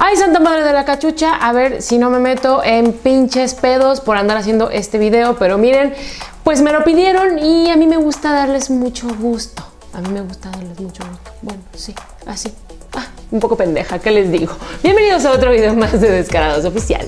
Ay, Santa Madre de la Cachucha, a ver si no me meto en pinches pedos por andar haciendo este video, pero miren, pues me lo pidieron y a mí me gusta darles mucho gusto. A mí me gusta darles mucho gusto. Bueno, sí, así. Un poco pendeja, ¿qué les digo? Bienvenidos a otro video más de Descarados Oficial.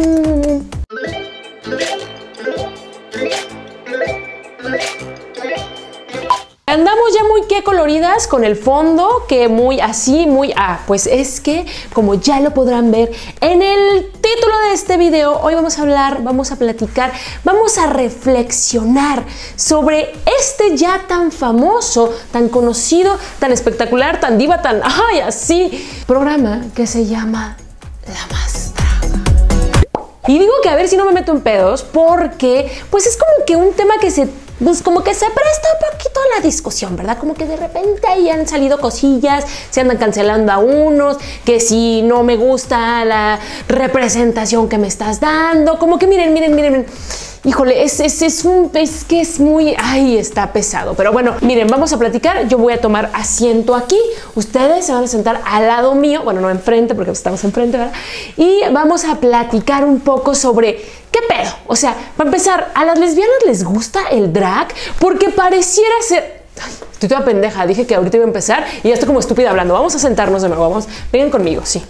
Andamos ya muy que coloridas con el fondo, que muy así, muy... pues es que, como ya lo podrán ver en el título de este video, hoy vamos a hablar, vamos a platicar, vamos a reflexionar sobre este ya tan famoso, tan conocido, tan espectacular, tan diva, tan... ¡ay, así! Programa que se llama La Más Draga. Y digo que a ver si no me meto en pedos, porque pues es como que un tema que pues como que se presta un poquito a la discusión, ¿verdad? Como que de repente ahí han salido cosillas, se andan cancelando a unos, que si no me gusta la representación que me estás dando, como que miren. Híjole, es que es muy... ay, está pesado. Pero bueno, miren, vamos a platicar. Yo voy a tomar asiento aquí. Ustedes se van a sentar al lado mío. Bueno, no enfrente, porque estamos enfrente, ¿verdad? Y vamos a platicar un poco sobre... ¿qué pedo? O sea, para empezar, ¿a las lesbianas les gusta el drag? Porque pareciera ser... ay, estoy toda pendeja. Dije que ahorita iba a empezar y ya estoy como estúpida hablando. Vamos a sentarnos de nuevo. Vamos, vengan conmigo, sí.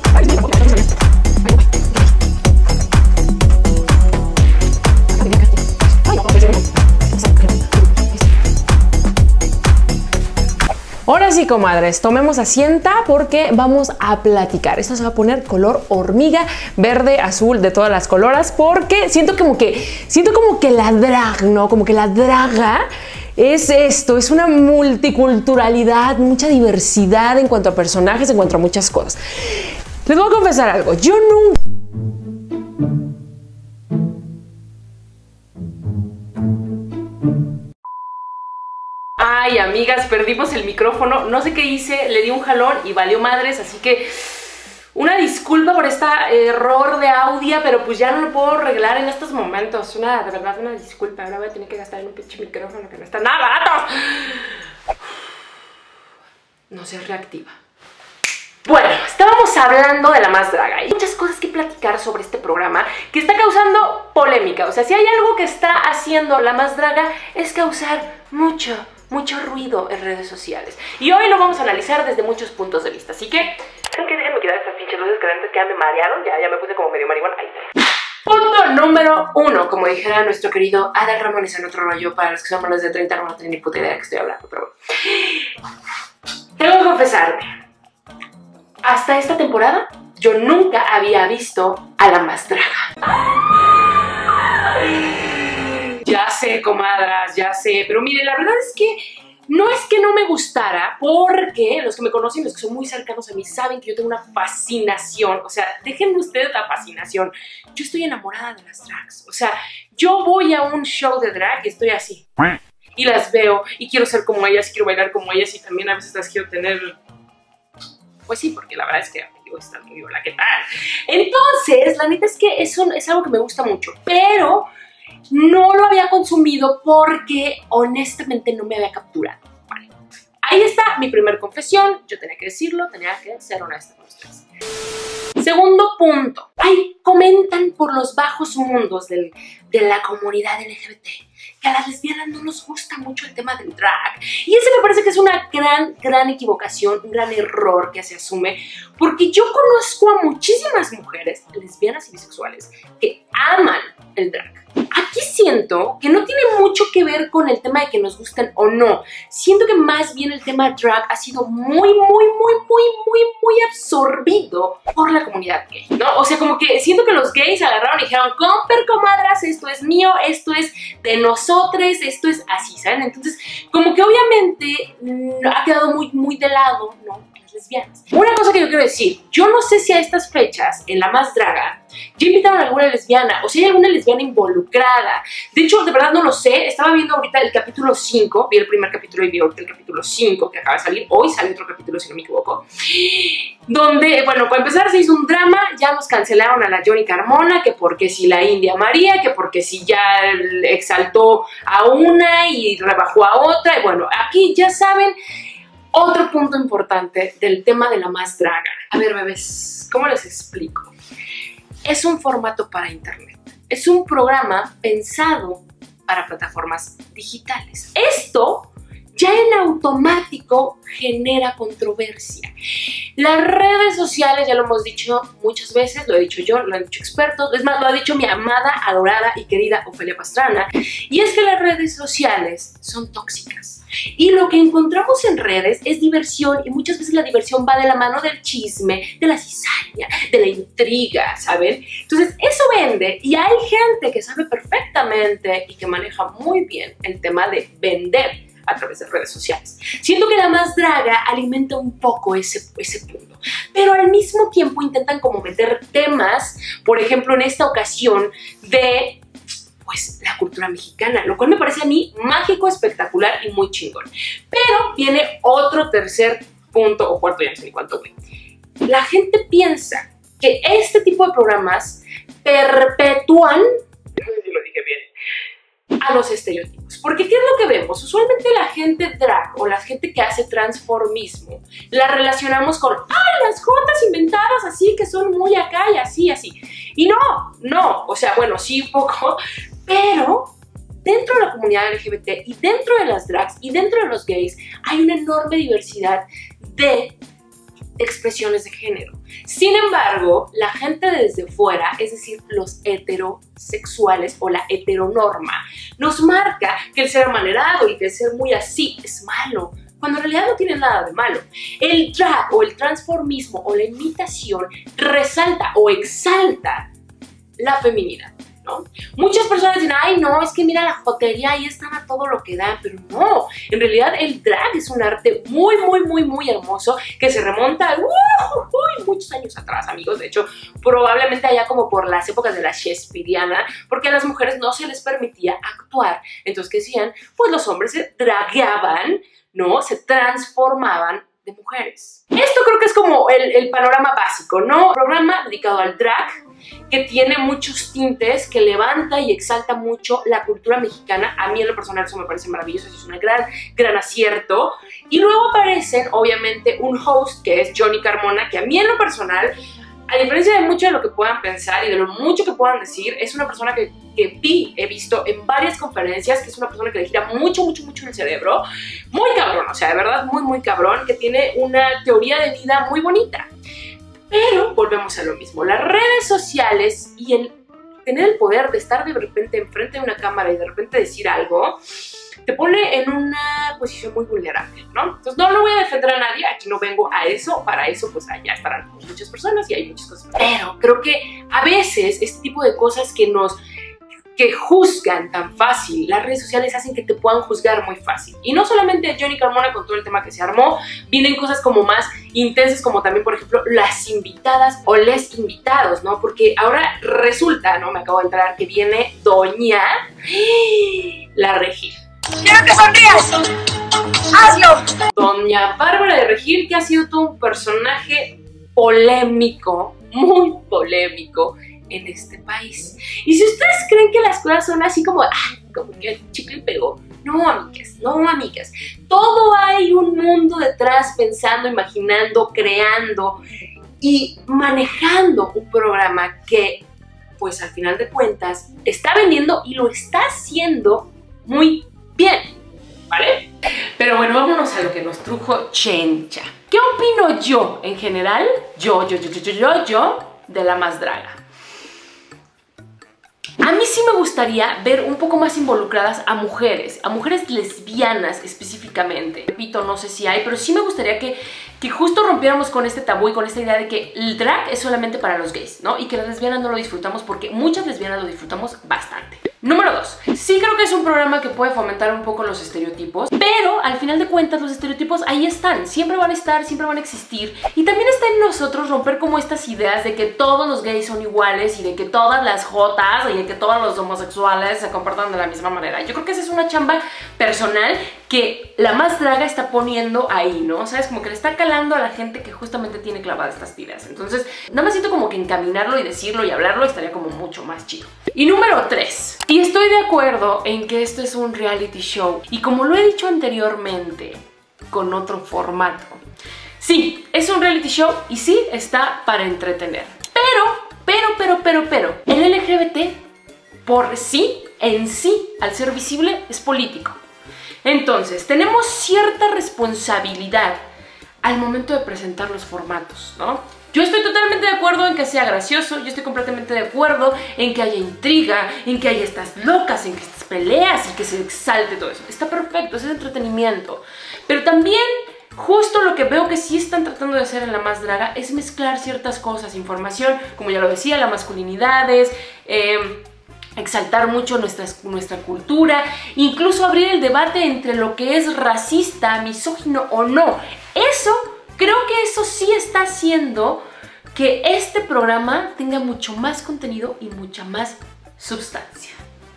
Ahora sí, comadres, tomemos asiento porque vamos a platicar. Esto se va a poner color hormiga, verde, azul, de todas las coloras, porque siento como que la drag, ¿no? Como que la draga es esto, es una multiculturalidad, mucha diversidad en cuanto a personajes, en cuanto a muchas cosas. Les voy a confesar algo, yo nunca... ay, amigas, perdimos el micrófono, no sé qué hice, le di un jalón y valió madres, así que una disculpa por este error de audio, pero pues ya no lo puedo arreglar en estos momentos, de verdad una disculpa, ahora voy a tener que gastar en un pinche micrófono que no está nada barato. No seas reactiva. Bueno, estábamos hablando de La Más Draga. Hay muchas cosas que platicar sobre este programa que está causando polémica. O sea, si hay algo que está haciendo La Más Draga es causar mucho ruido en redes sociales. Y hoy lo vamos a analizar desde muchos puntos de vista. Así que, ¿saben qué? Déjenme quitar estas pinches luces que antes que ya me marearon. Ya me puse como medio marihuana. Ahí está. Punto número 1. Como dijera nuestro querido Adal Ramones en Otro Rollo. Para los que son menos de 30 no van a tener ni puta idea de qué estoy hablando. Pero bueno. Tengo que confesarme. Hasta esta temporada, yo nunca había visto a La Más Draga. Ya sé, comadras, ya sé. Pero miren, la verdad es que no me gustara, porque los que me conocen, los que son muy cercanos a mí, saben que yo tengo una fascinación. O sea, déjenme ustedes la fascinación. Yo estoy enamorada de las drags. O sea, yo voy a un show de drag y estoy así. Y las veo y quiero ser como ellas, y quiero bailar como ellas, y también a veces las quiero tener... pues sí, porque la verdad es que digo, está muy hola, ¿qué tal? Entonces, la neta es que eso es algo que me gusta mucho, pero no lo había consumido porque honestamente no me había capturado. Vale. Ahí está mi primer confesión, yo tenía que decirlo, tenía que ser honesta con ustedes. Segundo punto, ay, comentan por los bajos mundos de la comunidad LGBT que a las lesbianas no nos gusta mucho el tema del drag. Y ese me parece que es una gran equivocación, un gran error que se asume, porque yo conozco a muchísimas mujeres lesbianas y bisexuales que aman el drag. Aquí siento que no tiene mucho que ver con el tema de que nos gusten o no. Siento que más bien el tema drag ha sido muy absorbido por la comunidad gay, ¿no? O sea, como que siento que los gays agarraron y dijeron, comper, comadras, esto es mío, esto es de nosotros, esto es así, ¿saben? Entonces, como que obviamente ha quedado muy de lado, ¿no? Lesbianas. Una cosa que yo quiero decir, yo no sé si a estas fechas, en La Más Draga, ya invitaron a alguna lesbiana, o si hay alguna lesbiana involucrada. De hecho, de verdad no lo sé, estaba viendo ahorita el capítulo 5, vi el primer capítulo y vi ahorita el capítulo 5 que acaba de salir, hoy sale otro capítulo si no me equivoco, donde, bueno, para empezar se hizo un drama, ya nos cancelaron a la Johnny Carmona, que porque si la India María, que porque si ya exaltó a una y rebajó a otra, y bueno, aquí ya saben, Otro punto importante del tema de La Más Draga. A ver, bebés, ¿cómo les explico? Es un formato para internet. Es un programa pensado para plataformas digitales. Esto ya en automático genera controversia. Las redes sociales, ya lo hemos dicho muchas veces, lo he dicho yo, lo han dicho expertos, es más, lo ha dicho mi amada, adorada y querida Ofelia Pastrana, y es que las redes sociales son tóxicas. Y lo que encontramos en redes es diversión, y muchas veces la diversión va de la mano del chisme, de la cizaña, de la intriga, ¿saben? Entonces eso vende, y hay gente que sabe perfectamente y que maneja muy bien el tema de vender a través de redes sociales. Siento que La Más Draga alimenta un poco ese punto, pero al mismo tiempo intentan como meter temas, por ejemplo en esta ocasión de pues la cultura mexicana, lo cual me parece a mí mágico, espectacular y muy chingón. Pero viene otro tercer punto, o cuarto, ya no sé ni cuánto, güey. La gente piensa que este tipo de programas perpetúan, no sé si lo dije bien, a los estereotipos. Porque ¿qué es lo que vemos? Usualmente la gente drag o la gente que hace transformismo la relacionamos con las jotas inventadas así que son muy acá y así, así. Y no, o sea, bueno, sí un poco, pero dentro de la comunidad LGBT y dentro de las drags y dentro de los gays hay una enorme diversidad de expresiones de género. Sin embargo, la gente desde fuera, es decir, los heterosexuales o la heteronorma, nos marca que el ser amanerado y que el ser muy así es malo, cuando en realidad no tiene nada de malo. El drag o el transformismo o la imitación resalta o exalta la feminidad, ¿no? Muchas personas dicen, ay no, es que mira la jotería, ahí están a todo lo que da, pero no, en realidad el drag es un arte muy hermoso que se remonta muchos años atrás, amigos. De hecho, probablemente allá como por las épocas de la Shakespeareana, porque a las mujeres no se les permitía actuar, entonces ¿qué hacían? Pues los hombres se dragueaban, ¿no? Se transformaban de mujeres. Esto creo que es como el panorama básico, ¿no? Un programa dedicado al drag, que tiene muchos tintes, que levanta y exalta mucho la cultura mexicana. A mí en lo personal eso me parece maravilloso, eso es un gran acierto. Y luego aparecen, obviamente, un host que es Johnny Carmona, que a mí en lo personal, a diferencia de mucho de lo que puedan pensar y de lo mucho que puedan decir, es una persona que he visto en varias conferencias, que es una persona que le gira mucho el cerebro, muy cabrón, o sea, de verdad muy cabrón, que tiene una teoría de vida muy bonita. Pero volvemos a lo mismo, las redes sociales y el tener el poder de estar de repente enfrente de una cámara y de repente decir algo, te pone en una posición muy vulnerable, ¿no? Entonces no lo voy a defender a nadie, aquí no vengo a eso, para eso pues allá estarán muchas personas y hay muchas cosas. Pero creo que a veces este tipo de cosas que juzgan tan fácil, las redes sociales hacen que te puedan juzgar muy fácil. Y no solamente Johnny Carmona con todo el tema que se armó, vienen cosas como más intensas, como también, por ejemplo, las invitadas o les invitados, ¿no? Porque ahora resulta, ¿no? Me acabo de enterar que viene doña la Regil. ¡Quiero que sonrías! ¡Hazlo! Doña Bárbara de Regil, que ha sido todo un personaje polémico, muy polémico en este país. Y si ustedes creen que las cosas son así como que el chicle pegó, no, amigas, todo hay un mundo detrás pensando, imaginando, creando y manejando un programa que, pues al final de cuentas, está vendiendo y lo está haciendo muy bien, ¿vale? Pero bueno, vámonos a lo que nos trujo Chencha. ¿Qué opino yo en general? Yo de La Más Draga. A mí sí me gustaría ver un poco más involucradas a mujeres lesbianas específicamente. Repito, no sé si hay, pero sí me gustaría que justo rompiéramos con este tabú y con esta idea de que el drag es solamente para los gays, ¿no? Y que las lesbianas no lo disfrutamos, porque muchas lesbianas lo disfrutamos bastante. Número 2. Sí creo que es un programa que puede fomentar un poco los estereotipos, pero al final de cuentas los estereotipos ahí están, siempre van a estar, siempre van a existir. Y también está en nosotros romper como estas ideas de que todos los gays son iguales y de que todas las jotas y de que todos los homosexuales se comportan de la misma manera. Yo creo que esa es una chamba personal que La Más Draga está poniendo ahí, ¿no? ¿Sabes? Como que le está calando a la gente que justamente tiene clavadas estas ideas. Entonces, nada más siento como que encaminarlo y decirlo y hablarlo estaría como mucho más chido. Y número 3. Y estoy de acuerdo en que esto es un reality show. Y como lo he dicho anteriormente, con otro formato. Sí, es un reality show y sí está para entretener. Pero, el LGBT por sí, en sí, al ser visible, es político. Entonces, tenemos cierta responsabilidad al momento de presentar los formatos, ¿no? Yo estoy totalmente de acuerdo en que sea gracioso, yo estoy completamente de acuerdo en que haya intriga, en que haya estas locas, en que estas peleas y que se exalte todo eso. Está perfecto, es entretenimiento. Pero también, justo lo que veo que sí están tratando de hacer en La Más Draga es mezclar ciertas cosas, información, como ya lo decía, las masculinidades, exaltar mucho nuestra cultura, incluso abrir el debate entre lo que es racista, misógino o no. Creo que eso sí está haciendo que este programa tenga mucho más contenido y mucha más sustancia.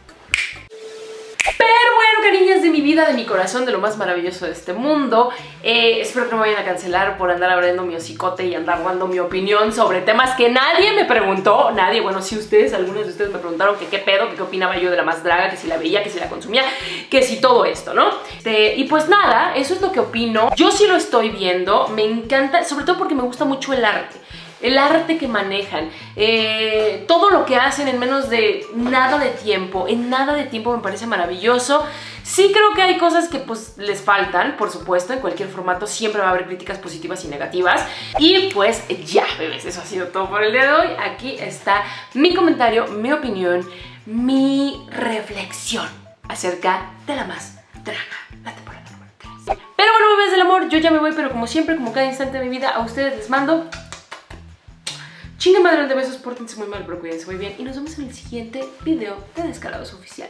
Pero bueno, cariñas de mi vida, de mi corazón, de lo más maravilloso de este mundo, espero que no me vayan a cancelar por andar abriendo mi hocicote y andar dando mi opinión sobre temas que nadie me preguntó. Nadie, bueno, sí ustedes, algunos de ustedes me preguntaron que qué pedo, que qué opinaba yo de La Más Draga, que si la veía, que si la consumía, que si todo esto, ¿no? Y pues nada, eso es lo que opino. Yo sí lo estoy viendo, me encanta, sobre todo porque me gusta mucho el arte. El arte que manejan, todo lo que hacen en menos de nada de tiempo, me parece maravilloso. Sí creo que hay cosas que pues les faltan, por supuesto, en cualquier formato siempre va a haber críticas positivas y negativas. Y pues ya, bebés, eso ha sido todo por el día de hoy. Aquí está mi comentario, mi opinión, mi reflexión acerca de La Más Draga, la temporada número 3. Pero bueno, bebés del amor, yo ya me voy, pero como siempre, como cada instante de mi vida, a ustedes les mando chinga madre de besos, pórtense muy mal, pero cuídense muy bien. Y nos vemos en el siguiente video de Descarados Oficial.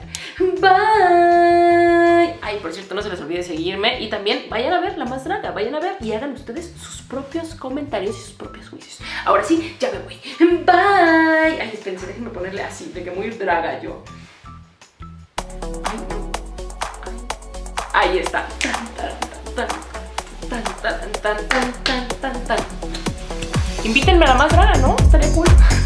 Bye. Ay, por cierto, no se les olvide seguirme. Y también vayan a ver La Más Draga. Vayan a ver y hagan ustedes sus propios comentarios y sus propios juicios. Ahora sí, ya me voy. Bye. Ay, espérense, déjenme ponerle así, de que muy draga yo. Ahí está. Invítenme a La Más Draga, ¿no? Estaría cool.